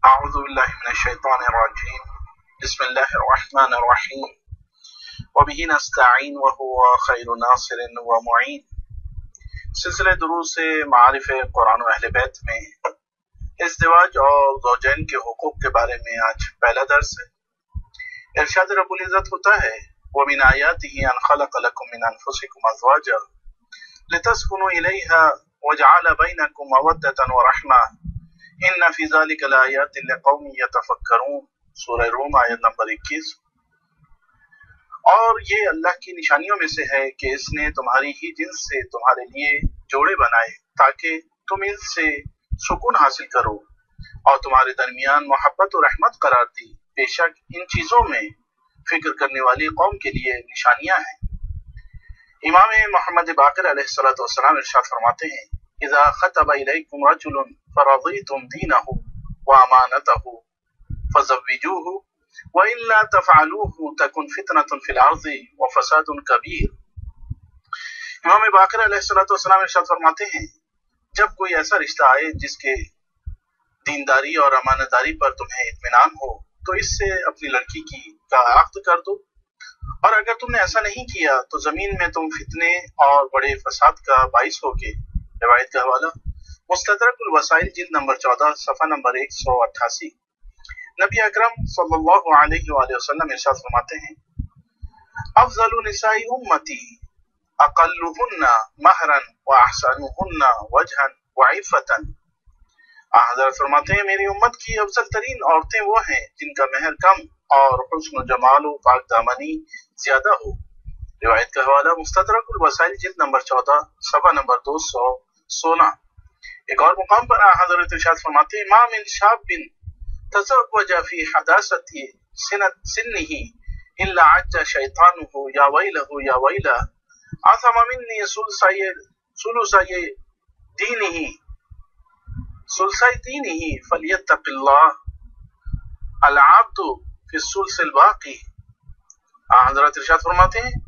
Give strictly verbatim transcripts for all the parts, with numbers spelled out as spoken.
أعوذ بالله من الشيطان الرجيم بسم الله الرحمن الرحيم وبه نستعين وهو خير ناصر ومعين۔ سلسلے دروس معارف قرآن و اہل بیت میں ازدواج اور زوجین کے حقوق کے بارے میں آج پہلا درس ہے۔ ارشاد رب العزت ہوتا ہے وَمِنْ آيَاتِهِ أَنْ خَلَقَ لَكُم مِّنْ أَنفُسِكُمْ أَزْوَاجًا لِتَسْكُنُوا إِلَيْهَا وَجَعَلَ بَيْنَكُم مَّوَدَّةً وَرَحْمَةً ان فی ذلک لآیات لقوم یتفکرون، سورہ روم آیت نمبر اکیس۔ اور یہ اللہ کی نشانیوں میں سے ہے کہ اس نے تمہاری ہی جنس سے تمہارے لیے جوڑے بنائے تاکہ تم ان سے سکون حاصل کرو، اور تمہارے درمیان محبت و رحمت قرار دی۔ بے شک ان چیزوں میں فکر کرنے والی قوم کے لیے نشانیاں ہیں۔ امام محمد باقر علیہ الصلوۃ والسلام ارشاد فرماتے ہیں اذا خطب الیکم رجل فرضیتم دینہ وامانتہ فزوجوہ وإلا تفعلوه تکن فتنة فی الارض وفساد کبیر۔ امام باقر علیہ الصلوۃ والسلام ارشاد فرماتے ہیں جب کوئی ایسا رشتہ آئے جس کے دینداری اور امانتداری پر تمہیں اطمینان ہو تو اس سے اپنی لڑکی کی کا عقد کر دو، اور اگر تم نے ایسا نہیں کیا تو زمین میں تم فتنے اور بڑے فساد کا باعث ہوگے۔ روایت کا حوالہ مستدرک الوسائل جلد نمبر چودہ صفحہ نمبر ایک سو اٹھاسی۔ نبی اکرم صلی اللہ علیہ وآلہ وسلم ارشاد فرماتے ہیں افضل نساء امتی اقلہن مہرا واحسنہن وجہا وعفتا۔ حضرت فرماتے ہیں میری امت کی افضل ترین عورتیں وہ ہیں جن کا مہر کم اور حسن و جمال و پاک دامنی زیادہ ہو۔ روایت کا حوالہ مستدرک الوسائل جلد نمبر چودہ صفحہ نمبر دو سو سولہ۔ ایک اور مقام پر حضرت ارشاد فرماتے ہیں ما من شاب تزوج فی حداثت سنہ الا عج شیطانہ یا ویلہ یا ویلہ عصم منی ثلثی دینہ ثلثی دینہ فلیتق اللہ العبد فی الثلث الباقی۔ حضرت ارشاد فرماتے ہیں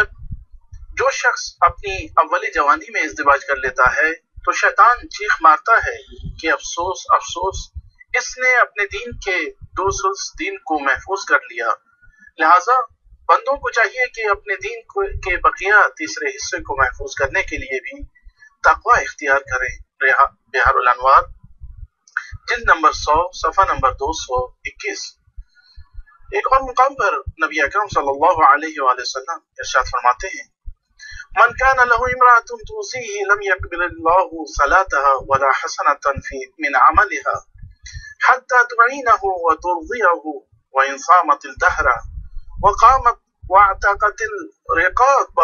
جو شخص اپنی اولی جوانی میں ازدواج کر لیتا ہے تو شیطان چیخ مارتا ہے کہ افسوس افسوس اس نے اپنے دین کے دو ثلث دین کو محفوظ کر لیا۔ لہٰذا بندوں کو چاہیے کہ اپنے دین کے بقیہ تیسرے حصے کو محفوظ کرنے کے لیے بھی تقوی اختیار کریں۔ بحر الانوار جلد نمبر سو صفحہ نمبر دو سو اکیس۔ ایک اور مقام پر نبی اکرم صلی اللہ علیہ وآلہ وسلم ارشاد فرماتے ہیں من كان له امرأة توصيه لم يقبل الله صلاتها ولا حسنة في من عملها حتى تعينه وترضيه وإن صامت الدهر وقامت واعتقت الرقاب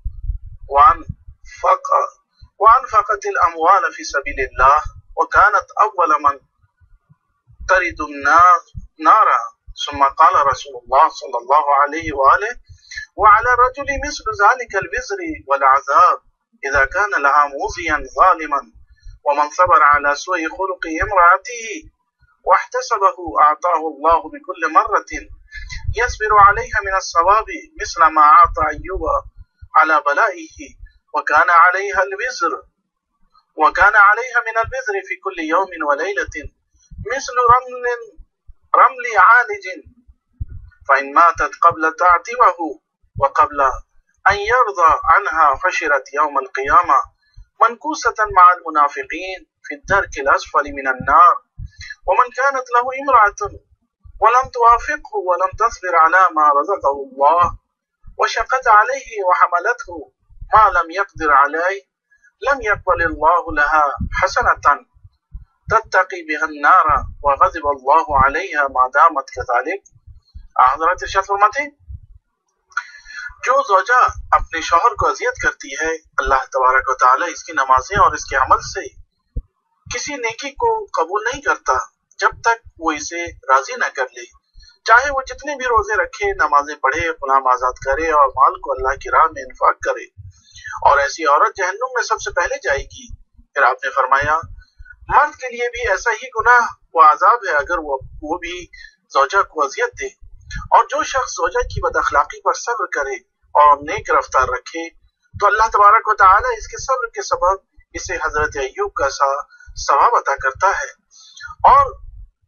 وأنفق وأنفقت الأموال في سبيل الله وكانت أول من ترد النار ثم قال رسول الله صلى الله عليه وآله وعلى الرجل مثل ذلك الوزر والعذاب إذا كان لها موذيا ظالما ومن صبر على سوء خلق امرأته واحتسبه أعطاه الله بكل مرة يصبر عليها من الصواب مثل ما أعطى أيوب على بلائه وكان عليها الوزر وكان عليها من الوزر في كل يوم وليلة مثل رمل رمل عالج فإن ماتت قبل تعتبه وقبل أن يرضى عنها حشرت يوم القيامة منكوسة مع المنافقين في الدرك الأسفل من النار ومن كانت له امرأة ولم توافقه ولم تصبر على ما رزقه الله وشقت عليه وحملته ما لم يقدر عليه لم يقبل الله لها حسنة تتقي بها النار وغضب الله عليها ما دامت كذلك۔ حضرت ارشاد فرماتے جو زوجہ اپنے شوہر کو اذیت کرتی ہے اللہ تبارک و تعالی اس کی نمازیں اور اس کے عمل سے کسی نیکی کو قبول نہیں کرتا جب تک وہ اسے راضی نہ کر لے، چاہے وہ جتنے بھی روزے رکھے، نمازیں پڑھے، غلام آزاد کرے اور مال کو اللہ کی راہ میں انفاق کرے، اور ایسی عورت جہنم میں سب سے پہلے جائے گی۔ پھر آپ نے فرمایا مرد کے لیے بھی ایسا ہی گناہ و عذاب ہے اگر وہ وہ بھی زوجہ کو اذیت دے، اور جو شخص زوجہ کی بد اخلاقی پر صبر کرے اور نیک رفتار رکھے تو اللہ تبارک و تعالی اس کے صبر کے سبب اسے حضرت ایوب کا سا ثواب عطا کرتا ہے، اور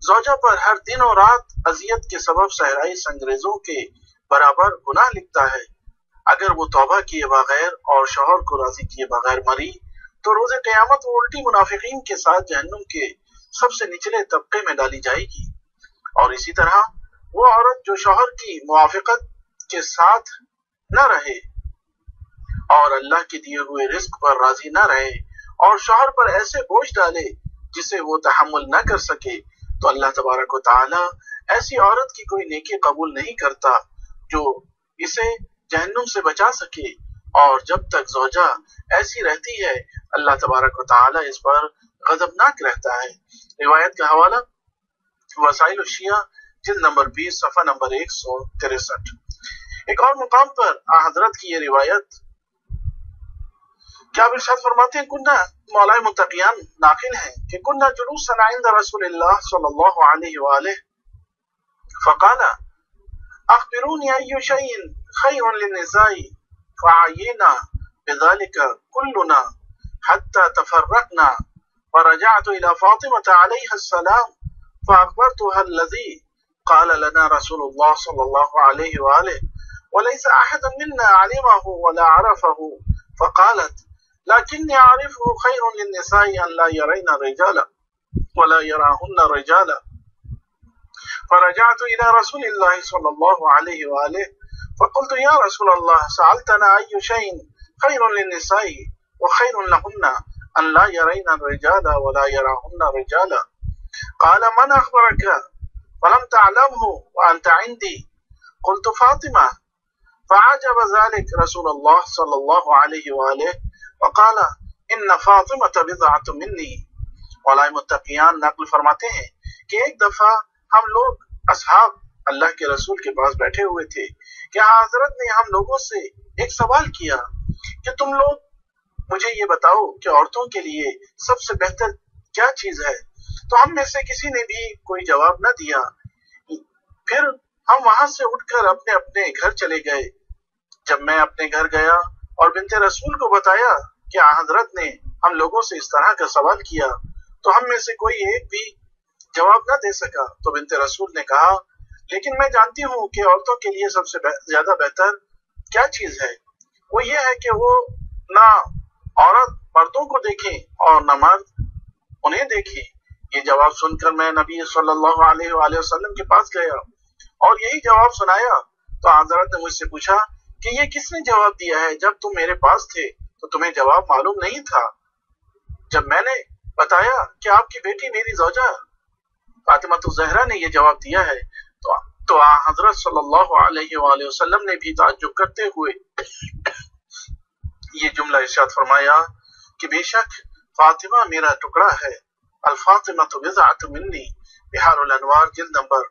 زوجہ پر ہر دن اور رات اذیت کے سبب صحرائی سنگریزوں کے برابر گناہ لکھتا ہے۔ اگر وہ توبہ کیے بغیر اور شوہر کو راضی کیے بغیر مری تو روز قیامت وہ الٹی منافقین کے ساتھ جہنم کے سب سے نچلے طبقے میں ڈالی جائے گی۔ اور اسی طرح وہ عورت جو شوہر کی موافقت کے ساتھ نہ رہے اور اللہ کے دیے ہوئے رزق پر راضی نہ رہے اور شوہر پر ایسے بوجھ ڈالے جسے وہ تحمل نہ کر سکے تو اللہ تبارک و تعالی ایسی عورت کی کوئی نیکی قبول نہیں کرتا جو اسے جہنم سے بچا سکے، اور جب تک زوجہ ایسی رہتی ہے اللہ تبارک و تعالی اس پر غضبناک رہتا ہے۔ روایت کا حوالہ وسائل الشیعہ جلد نمبر بیس صفحہ نمبر ایک سو تریسٹھ۔ ایک اور مقام پر آن حضرت کی یہ روایت کیا ارشاد فرماتے ہیں، کنہ مولا متقیان ناقل ہیں کہ کنہ جلوسا عند رسول اللہ صلی اللہ علیہ وآلہ فقال اخبرونی ای شیء خیر للنساء فعینا بذلك كلنا حتى تفرقنا فرجعت الى فاطمة عليها السلام فاخبرتها الذي قال لنا رسول الله صلى الله عليه وآله وليس احد منا علمه ولا عرفه فقالت لكني اعرفه خير للنساء ان لا يرين الرجال ولا يراهن الرجال فرجعت الى رسول الله صلى الله عليه وآله فقلت يا رسول الله سألتنا اي شيء خير للنساء وخير لهن ان لا يرين الرجال ولا يراهن الرجال قال من اخبرك فلم تعلمه وانت عندي قلت فاطمة فعجب ذلك رسول الله صلى الله عليه وآله وقال ان فاطمة بضعة مني۔ مولا متقیان نقل فرماتے ہیں کہ ایک دفعہ ہم لوگ اصحاب اللہ کے رسول کے پاس بیٹھے ہوئے تھے کہ حضرت نے ہم لوگوں سے ایک سوال کیا کہ تم لوگ مجھے یہ بتاؤ کہ عورتوں کے لیے سب سے بہتر کیا چیز ہے؟ تو ہم میں سے کسی نے بھی کوئی جواب نہ دیا۔ پھر ہم وہاں سے اٹھ کر اپنے اپنے گھر چلے گئے۔ جب میں اپنے گھر گیا اور بنت رسول کو بتایا کہ حضرت نے ہم لوگوں سے اس طرح کا سوال کیا تو ہم میں سے کوئی ایک بھی جواب نہ دے سکا، تو بنت رسول نے کہا لیکن میں جانتی ہوں کہ عورتوں کے لیے سب سے زیادہ بہتر کیا چیز ہے، وہ یہ ہے کہ وہ نہ عورت مردوں کو دیکھیں اور نہ مرد انہیں دیکھیں۔ یہ جواب سن کر میں نبی صلی اللہ علیہ وآلہ وسلم کے پاس گیا اور یہی جواب سنایا تو حضرت نے مجھ سے پوچھا کہ یہ کس نے جواب دیا ہے؟ جب تم میرے پاس تھے تو تمہیں جواب معلوم نہیں تھا۔ جب میں نے بتایا کہ آپ کی بیٹی میری زوجہ فاطمہ الزہرا نے یہ جواب دیا ہے تو تو حضرت صلی اللہ علیہ وآلہ وسلم نے بھی تعجب کرتے ہوئے یہ جملہ ارشاد فرمایا کہ بے شک فاطمہ میرا ٹکڑا ہے، الفاطمہ بضعۃ منی، بحار الانوار جلد نمبر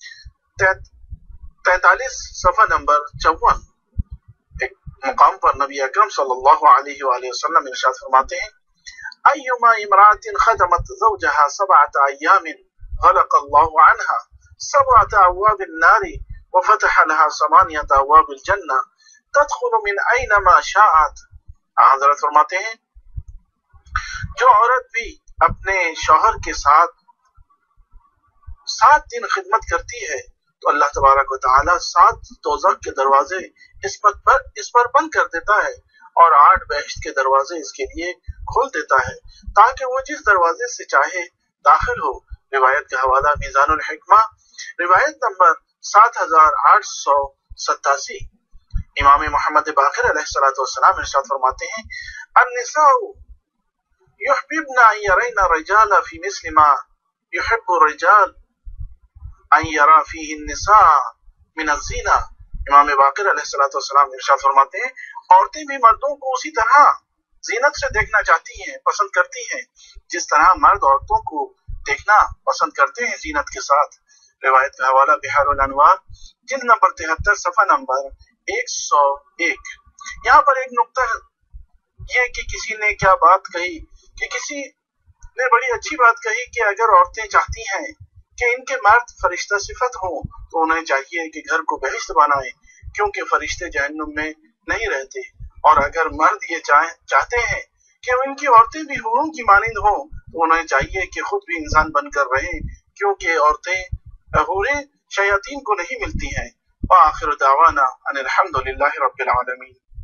تینتالیس صفحہ نمبر چون۔ ایک مقام پر نبی اکرم صلی اللہ علیہ وآلہ وسلم ارشاد فرماتے ہیں ایما امرأة خدمت زوجها سبعة ایام غلق اللہ عنها سبعة ابواب النار وفتح لها ثمانية ابواب الجنة تدخل من اینما شاءت۔ حضرت فرماتے ہیں جو عورت بھی اپنے شوہر کے ساتھ سات دن خدمت کرتی ہے تو اللہ تبارک و تعالی سات دوزخ کے دروازے اس پر اس پر بند کر دیتا ہے اور آٹھ بہشت کے دروازے اس کے لیے کھول دیتا ہے تاکہ وہ جس دروازے سے چاہے داخل ہو۔ روایت کا حوالہ میزان الحکمہ روایت نمبر سات ہزار آٹھ سو ستاسی۔ امام محمد باقر علیہ الصلوۃ والسلام ارشاد فرماتے ہیں النساء يحببن ان يرين الرجال في مثل ما يحب الرجال ان يرى فيه النساء من الزینہ۔ امام باقر علیہ الصلوۃ والسلام ارشاد فرماتے ہیں عورتیں بھی مردوں کو اسی طرح زینت سے دیکھنا چاہتی ہیں، پسند کرتی ہیں جس طرح مرد عورتوں کو دیکھنا پسند کرتے ہیں زینت کے ساتھ۔ روایت کا حوالہ بحار الانوار جلد نمبر تہتر صفحہ نمبر ایک سو ایک۔ یہاں پر ایک نقطہ یہ کہ کسی نے کیا بات کہی کہ کسی نے بڑی اچھی بات کہی کہ اگر عورتیں چاہتی ہیں کہ ان کے مرد فرشتہ صفت ہوں تو انہیں چاہیے کہ گھر کو بہشت بنائیں کیونکہ فرشتے جہنم میں نہیں رہتے، اور اگر مرد یہ چاہتے ہیں کہ ان کی عورتیں بھی حوروں کی مانند ہوں تو انہیں چاہیے کہ خود بھی انسان بن کر رہیں کیونکہ عورتیں حوریں شیاطین کو نہیں ملتی ہیں۔ وآخر دعوانا ان الحمد للہ رب العالمین۔